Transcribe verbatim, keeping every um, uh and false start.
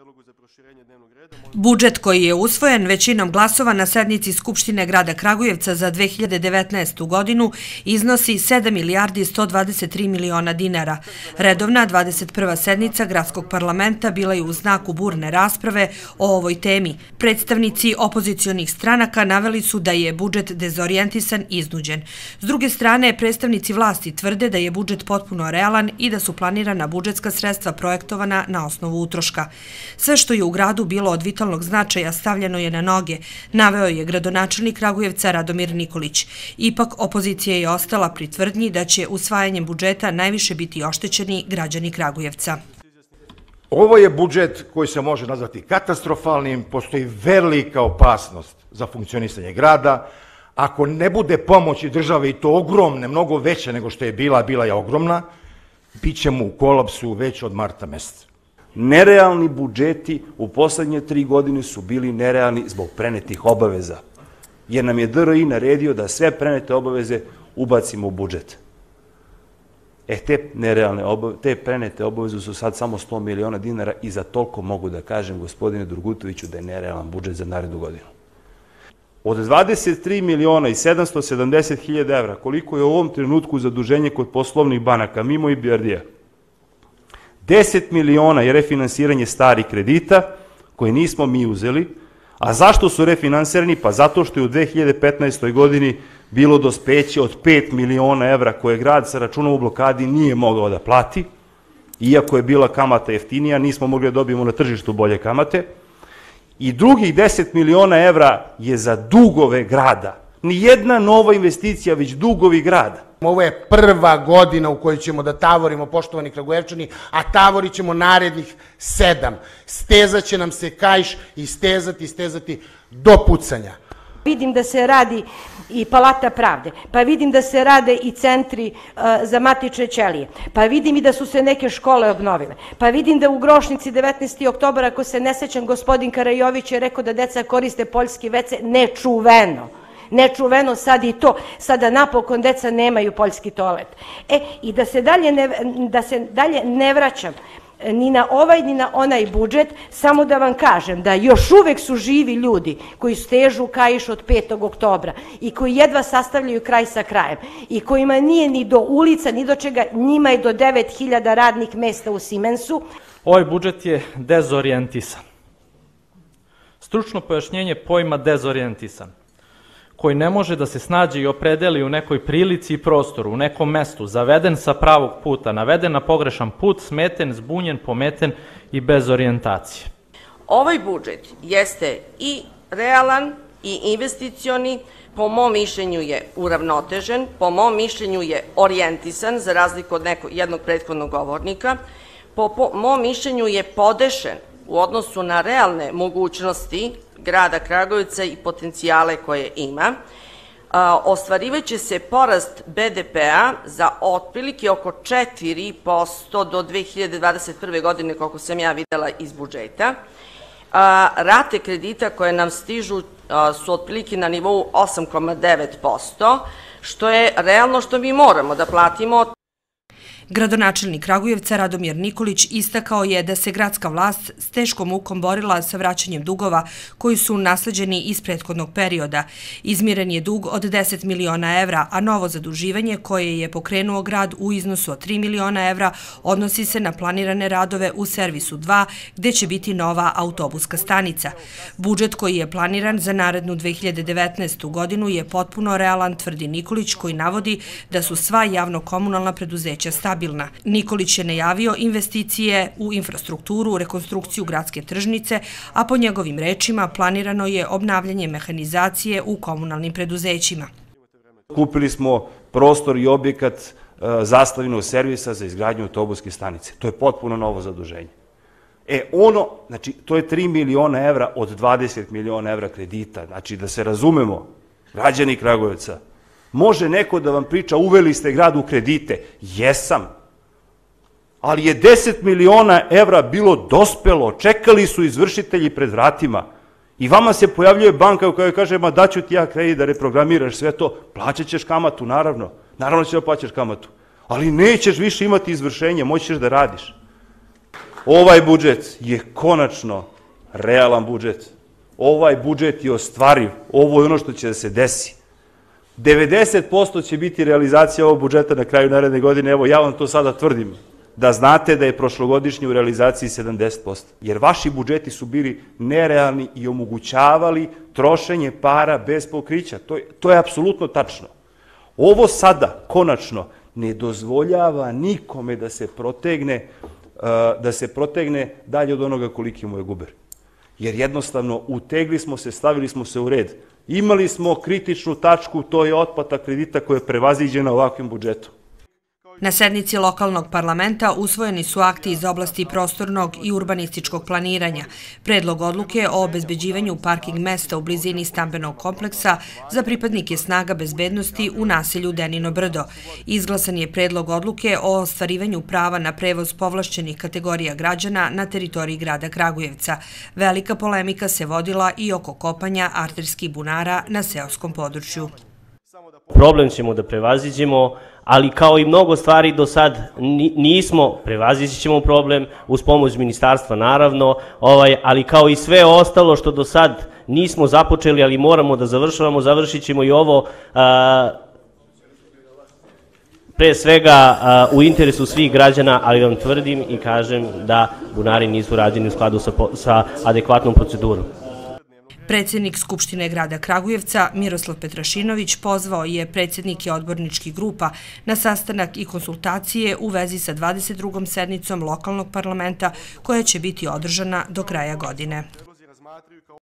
Budžet koji je usvojen većinom glasova na sednici Skupštine grada Kragujevca za dve hiljade devetnaestu. godinu iznosi sedam milijardi sto dvadeset tri miliona dinara. Redovna dvadeset prva sednica gradskog parlamenta bila je u znaku burne rasprave o ovoj temi. Predstavnici opozicionih stranaka naveli su da je budžet dezorijentisan i iznuđen. S druge strane, predstavnici vlasti tvrde da je budžet potpuno realan i da su planirana budžetska sredstva projektovana na osnovu utroška. Sve što je u gradu bilo od vitalnog značaja stavljeno je na noge, naveo je gradonačelnik Kragujevca Radomir Nikolić. Ipak, opozicija je ostala pri tvrdnji da će usvajanjem budžeta najviše biti oštećeni građani Kragujevca. Ovo je budžet koji se može nazvati katastrofalnim, postoji velika opasnost za funkcionisanje grada. Ako ne bude pomoći države, i to ogromne, mnogo veće nego što je bila, bila je ogromna, bit ćemo u kolapsu već od marta meseca. Nerealni budžeti u poslednje tri godine su bili nerealni zbog prenetih obaveza, jer nam je D R I naredio da sve prenete obaveze ubacimo u budžet. E, te nerealne obaveze, te prenete obaveze su sad samo sto miliona dinara i za toliko mogu da kažem, gospodine Durgutoviću, da je nerealan budžet za narednu godinu. Od dvadeset tri miliona i sedamsto sedamdeset hiljada evra, koliko je u ovom trenutku zaduženje kod poslovnih banaka, mimo I B R D-a, deset miliona je refinansiranje starih kredita koje nismo mi uzeli. A zašto su refinansirani? Pa zato što je u dve hiljade petnaestoj. godini bilo dospeće od pet miliona evra koje grad sa računom u blokadi nije mogao da plati. Iako je bila kamata jeftinija, nismo mogli da dobijemo na tržištu bolje kamate. I drugih deset miliona evra je za dugove grada. Nijedna nova investicija, već dugovi grada. Ovo je prva godina u kojoj ćemo da tavorimo, poštovani Kragujevčani, a tavorit ćemo narednih sedam. Stezat će nam se kaiš i stezati, stezati do pucanja. Vidim da se radi i Palata pravde, pa vidim da se rade i centri za matične ćelije, pa vidim i da su se neke škole obnovile, pa vidim da u Grošnici devetnaestog oktobra, ako se ne sećam, gospodin Karajović je rekao da deca koriste poljski ve ce, nečuveno. Nečuveno sad i to, sada napokon deca nemaju poljski toalet. E, i da se dalje ne, da se dalje ne vraćam ni na ovaj ni na onaj budžet, samo da vam kažem da još uvek su živi ljudi koji stežu kaiš od petog oktobra i koji jedva sastavljaju kraj sa krajem i kojima nije ni do ulica, ni do čega, njima je do devet hiljada radnih mesta u Simensu. Ovaj budžet je dezorijentisan. Stručno pojašnjenje pojma dezorijentisan, koji ne može da se snađe i opredeli u nekoj prilici i prostoru, u nekom mestu, zaveden sa pravog puta, naveden na pogrešan put, smeten, zbunjen, pometen i bez orijentacije. Ovaj budžet jeste i realan i investicioni, po mom mišljenju je uravnotežen, po mom mišljenju je orijentisan, za razliku od nekog, jednog prethodnog govornika, po, po mom mišljenju je podešen u odnosu na realne mogućnosti grada Kragujevca i potencijale koje ima. Ostvarivaće se porast be de pe-a za otprilike oko četiri posto do dve hiljade dvadeset prve. godine, koliko sam ja videla iz budžeta. Rate kredita koje nam stižu su otprilike na nivou osam zarez devet posto, što je realno što mi moramo da platimo. Gradonačelnik Kragujevca Radomir Nikolić istakao je da se gradska vlast s teškom mukom borila sa vraćanjem dugova koji su nasleđeni iz prethodnog perioda. Izmiren je dug od deset miliona evra, a novo zaduživanje koje je pokrenuo grad u iznosu od tri miliona evra odnosi se na planirane radove u servisu dva, gde će biti nova autobuska stanica. Budžet koji je planiran za narednu dve hiljade devetnaestu. godinu je potpuno realan, tvrdi Nikolić, koji navodi da su sva javno-komunalna preduzeća stabilna. Nikolić je najavio investicije u infrastrukturu, rekonstrukciju gradske tržnice, a po njegovim rečima planirano je obnavljanje mehanizacije u komunalnim preduzećima. Kupili smo prostor i objekat zastavinog servisa za izgradnju autobuske stanice. To je potpuno novo zaduženje. E, ono, znači, to je tri miliona evra od dvadeset miliona evra kredita. Znači, da se razumemo, građani Kragujevca, može neko da vam priča, uveli ste grad u kredite. Jesam. Ali je deset miliona evra bilo dospelo, čekali su izvršitelji pred vratima. I vama se pojavljuje banka u kojoj kaže, ma daću ti ja kredit da reprogramiraš sve to, plaćat ćeš kamatu, naravno. Naravno ćeš da plaćaš kamatu. Ali nećeš više imati izvršenje, moćeš da radiš. Ovaj budžet je konačno realan budžet. Ovaj budžet je ostvariv. Ovo je ono što će da se desi. devedeset posto će biti realizacija ovog budžeta na kraju naredne godine. Evo, ja vam to sada tvrdim, da znate da je prošlogodišnji u realizaciji sedamdeset posto. Jer vaši budžeti su bili nerealni i omogućavali trošenje para bez pokrića. To je, to je apsolutno tačno. Ovo sada, konačno, ne dozvoljava nikome da se protegne, da se protegne dalje od onoga koliki mu je guber. Jer jednostavno utegli smo se, stavili smo se u red. Imali smo kritičnu tačku, to je otplata kredita koja je prevaziđena ovakvim budžetom. Na sednici lokalnog parlamenta usvojeni su akti iz oblasti prostornog i urbanističkog planiranja, predlog odluke o obezbeđivanju parking mesta u blizini stambenog kompleksa za pripadnike snaga bezbednosti u naselju Denino Brdo. Izglasan je predlog odluke o ostvarivanju prava na prevoz povlašćenih kategorija građana na teritoriji grada Kragujevca. Velika polemika se vodila i oko kopanja arterskih bunara na seoskom području. Problem ćemo da prevaziđemo, ali kao i mnogo stvari do sad nismo, prevazići ćemo problem uz pomoć ministarstva naravno, ali kao i sve ostalo što do sad nismo započeli, ali moramo da završavamo, završit ćemo i ovo pre svega u interesu svih građana, ali vam tvrdim i kažem da bunari nisu rađeni u skladu sa adekvatnom procedurom. Predsjednik Skupštine grada Kragujevca Miroslav Petrašinović pozvao je predsjednike odborničkih grupa na sastanak i konsultacije u vezi sa dvadeset drugom sednicom lokalnog parlamenta koja će biti održana do kraja godine.